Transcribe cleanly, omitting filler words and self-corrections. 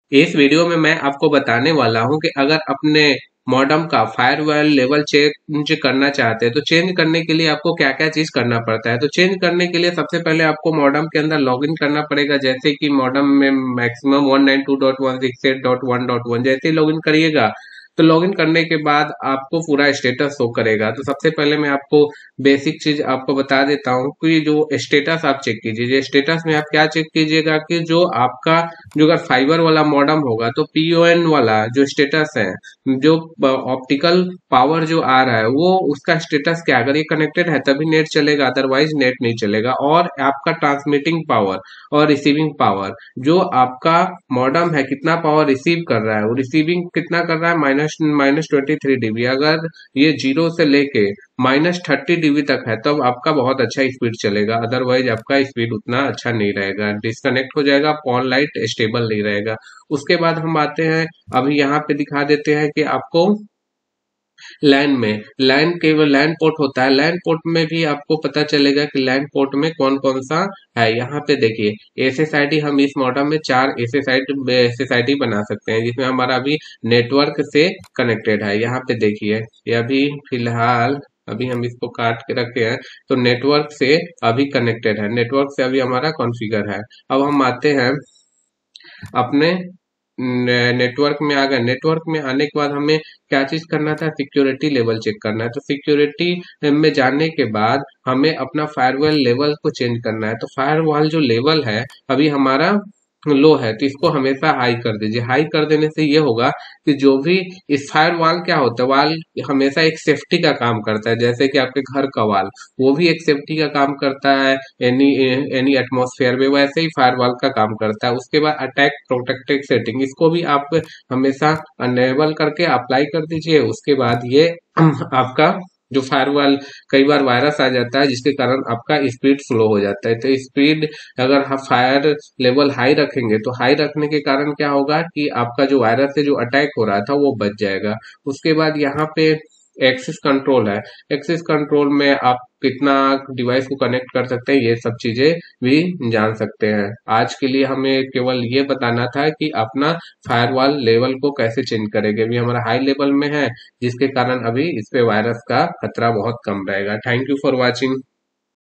इस वीडियो में मैं आपको बताने वाला हूं कि अगर अपने मॉडेम का फायरवॉल लेवल चेंज करना चाहते हैं तो चेंज करने के लिए आपको क्या क्या चीज करना पड़ता है। तो चेंज करने के लिए सबसे पहले आपको मॉडेम के अंदर लॉगिन करना पड़ेगा। जैसे कि मॉडेम में मैक्सिमम 192.168.1.1 जैसे ही लॉगिन करिएगा तो लॉगिन करने के बाद आपको पूरा स्टेटस शो करेगा। तो सबसे पहले मैं आपको बेसिक चीज आपको बता देता हूँ कि जो स्टेटस आप चेक कीजिए। स्टेटस में आप क्या चेक कीजिएगा कि जो आपका जो अगर फाइबर वाला मॉडेम होगा तो पीओएन वाला जो स्टेटस है, जो ऑप्टिकल पावर जो आ रहा है वो उसका स्टेटस क्या, अगर ये कनेक्टेड है तभी नेट चलेगा, अदरवाइज नेट नहीं चलेगा। और आपका ट्रांसमिटिंग पावर और रिसीविंग पावर, जो आपका मॉडेम है कितना पावर रिसीव कर रहा है, वो रिसीविंग कितना कर रहा है, -23 dB। अगर ये 0 से लेके -30 dB तक है तब आपका बहुत अच्छा स्पीड चलेगा, अदरवाइज आपका स्पीड उतना अच्छा नहीं रहेगा, डिस्कनेक्ट हो जाएगा, कॉल लाइट स्टेबल नहीं रहेगा। उसके बाद हम आते हैं, अभी यहाँ पे दिखा देते हैं कि आपको लैन में लैन केवल लैन पोर्ट होता है। लैन पोर्ट में भी आपको पता चलेगा कि लैन पोर्ट में कौन कौन सा है। यहाँ पे देखिए एसएसआईडी, हम इस मॉडल में 4 एसएसआईडी बना सकते हैं जिसमें हमारा अभी नेटवर्क से कनेक्टेड है। यहाँ पे देखिए ये अभी फिलहाल अभी हम इसको काट के रखे हैं तो नेटवर्क से अभी कनेक्टेड है, नेटवर्क से अभी हमारा कॉन्फ़िगर है। अब हम आते हैं अपने नेटवर्क में। आ गए, नेटवर्क में आने के बाद हमें क्या चीज करना था, सिक्योरिटी लेवल चेक करना है। तो सिक्योरिटी में जाने के बाद हमें अपना फायरवॉल लेवल को चेंज करना है। तो फायरवॉल जो लेवल है अभी हमारा लो है तो इसको हमेशा हाई कर दीजिए। हाई कर देने से ये होगा कि जो भी इस फायर वॉल क्या होता है, वॉल हमेशा एक सेफ्टी का काम करता है, जैसे कि आपके घर का वॉल वो भी एक सेफ्टी का काम करता है एनी एनी एटमॉस्फेयर में, वैसे ही फायरवॉल का काम करता है। उसके बाद अटैक प्रोटेक्टेड सेटिंग, इसको भी आप हमेशा अनेबल करके अप्लाई कर दीजिए। उसके बाद ये आपका जो फायरवॉल, कई बार वायरस आ जाता है जिसके कारण आपका स्पीड स्लो हो जाता है। तो स्पीड अगर हम फायर लेवल हाई रखेंगे तो हाई रखने के कारण क्या होगा कि आपका जो वायरस से जो अटैक हो रहा था वो बच जाएगा। उसके बाद यहाँ पे एक्सेस कंट्रोल है। एक्सेस कंट्रोल में आप कितना डिवाइस को कनेक्ट कर सकते हैं ये सब चीजें भी जान सकते हैं। आज के लिए हमें केवल ये बताना था कि अपना फायरवॉल लेवल को कैसे चेंज करेंगे। अभी हमारा हाई लेवल में है जिसके कारण अभी इस पे वायरस का खतरा बहुत कम रहेगा। Thank you for watching.